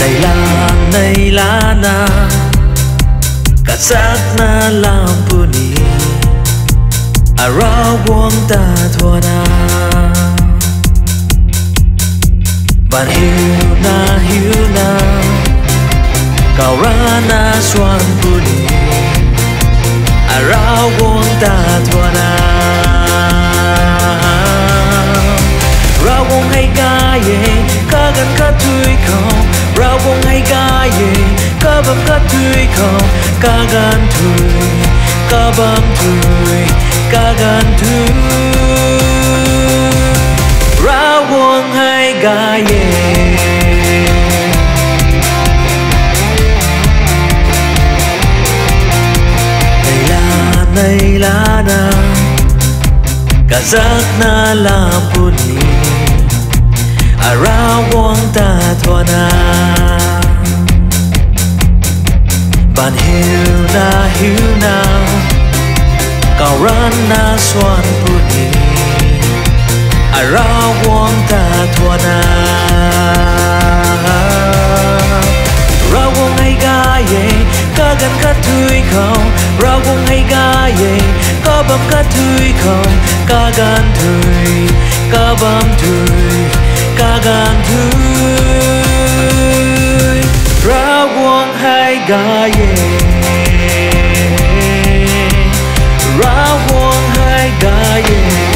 Neilah Neilah Na Kachak na làm puni aRavguangc ta thuanc Baanh hiu na Kauh na suan puni aRavguangc ta thuanc Ravguangc Hei Gai Kagan kathui khou Ravguangc Hei Gai Kabam kathui khou Kagan thui Kabam thui Kagan thui Ravguangc Hei Gai Neilah Neilah Na Kachak na làm puni aRavguangc ta thuanc Baanh hiu na Kauh na suan puni aRavguangc ta thuanc Ravguangc Hei Gai Kagan kathui khou Ravguangc Hei Gai Kabam kathui khou Kagan thui Kabam thui Kagan thui Ravguangc Hei Gai Ravguangc Hei Gai